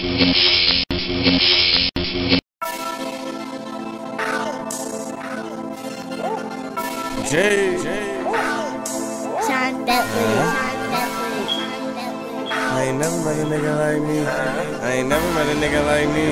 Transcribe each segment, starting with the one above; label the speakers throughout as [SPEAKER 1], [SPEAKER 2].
[SPEAKER 1] Sean Bentley.
[SPEAKER 2] I ain't never met a nigga like me. I ain't never met a nigga like me.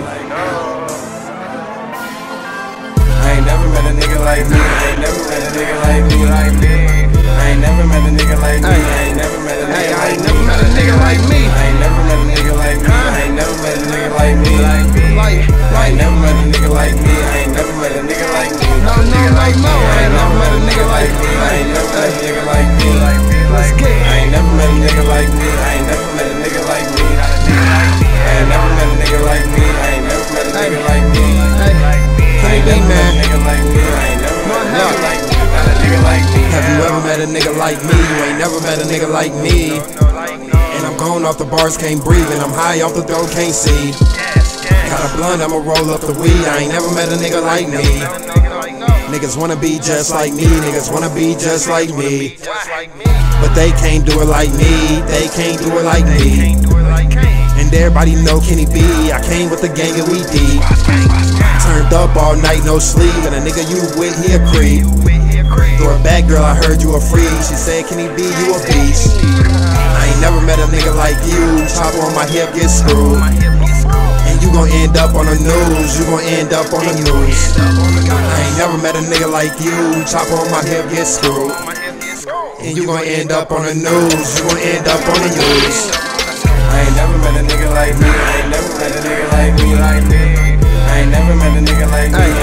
[SPEAKER 2] I ain't never met a nigga like me. I ain't never met a nigga like me. I ain't never met a nigga like me. I ain't never met a nigga like me. I ain't never met a nigga like me. I ain't never met a nigga like me. I ain't never met a nigga like me. I ain't never met a nigga like me.
[SPEAKER 3] No, like no.
[SPEAKER 2] I ain't never met a nigga like me. I ain't never met a nigga like me.
[SPEAKER 3] Let's get it.
[SPEAKER 2] I ain't never met a nigga like me. I ain't never met a nigga like me. I ain't never met a nigga like me. I ain't never met a nigga like me. I ain't never met a nigga like me. I ain't never met a nigga like me. Not a nigga like me.
[SPEAKER 3] Have you ever met a nigga like me? You ain't never met a nigga like me. And I'm gone off the bars, can't breathe. And I'm high off the dope, can't see. Got a blunt, I'ma roll up the weed. I ain't never met a nigga like me. Niggas wanna be just like me. Niggas wanna be just like me. But they can't do it like me. They can't do it like me. And everybody know Kenny B. I came with the gang and we deep. Turned up all night, no sleep. And a nigga you with, he a creep. Throw it back, girl, I heard you a freak. She said, Kenny B, you a beast. I ain't never met a nigga like you. Chopper on my hip, get screwed. And you gon' end up on the news. You gon' end up on the news. I ain't never met a nigga like you. Chopper on my hip, get screwed. And you gon' end up on the news. You gon' end up on the news.
[SPEAKER 2] I ain't never met a nigga like me. I ain't never met a nigga like me. I ain't never met a nigga like me.